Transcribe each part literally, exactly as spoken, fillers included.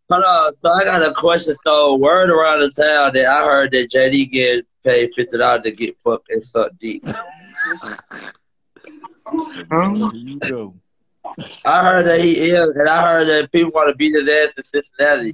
Hold on. So I got a question. So word around the town that I heard that J D get paid fifty dollars to get fucked and suck deep. Um, Here you go. I heard that he is, and I heard that people want to beat his ass in Cincinnati.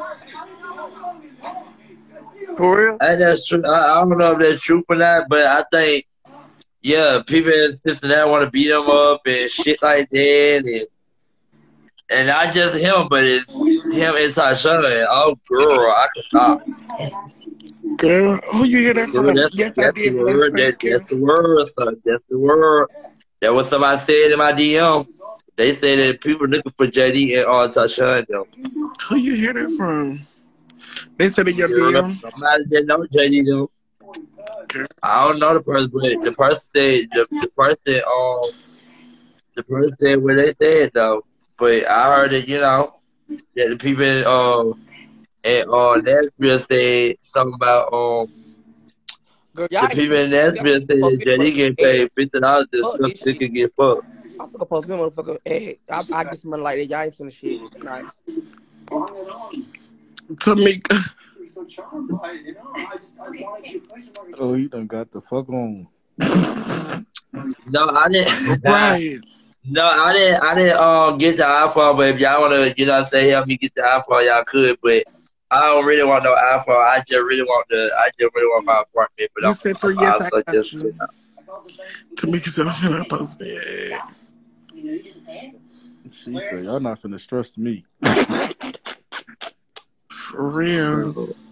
for real? And that's true. I, I don't know if that's true or not, but I think, yeah, people in Cincinnati want to beat him up and shit like that. And, and not just him, but it's him and Tasha. And, oh, girl, I could not. Girl, who you hear that Dude, from? that's, Yes, I that's the did. From word. That, that's the word, son. That's the word. That was somebody said in my D M. They say that people looking for J D and all Tasha and them. Who you hear that from? They said in your Girl, D M. somebody that know J D them. Okay. I don't know the person, but the person said the, the person um the person said what they said though. But I heard that, you know, that the people in uh at uh Nashville said something about um Girl, the y'all ain't people seen in y'all Nashville said post that me J D getting motherfucking ad. paid fifty dollars to Fuck suck this dick shit. and get fucked. I fucking post me motherfucking ad. I, I get some money like that. Y'all ain't seen the shit. Nah. Tamika. Oh, he done got the fuck on. No, I didn't Right. No, I didn't I didn't um get the iPhone, but if y'all wanna, you know what I'm saying, help me get the iPhone, y'all could, but I don't really want no iPhone. I just really want the I just really want my apartment, but You I'm, said I'm three. Yes, I also got just you. Tamika said I'm finna post me. She said, y'all not finna stress me. For real.